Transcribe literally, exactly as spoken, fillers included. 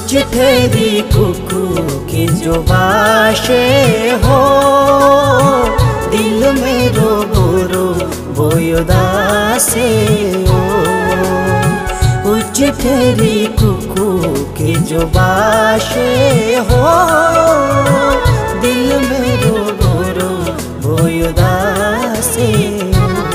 उच्च ठहरी कुकू की जो बाशे हो, दिल में रो बोरो बोयुदासे हो। उच्च ठहरी कुकू की जो बाशे हो, दिल में रो बोरो बोयुदासे हो।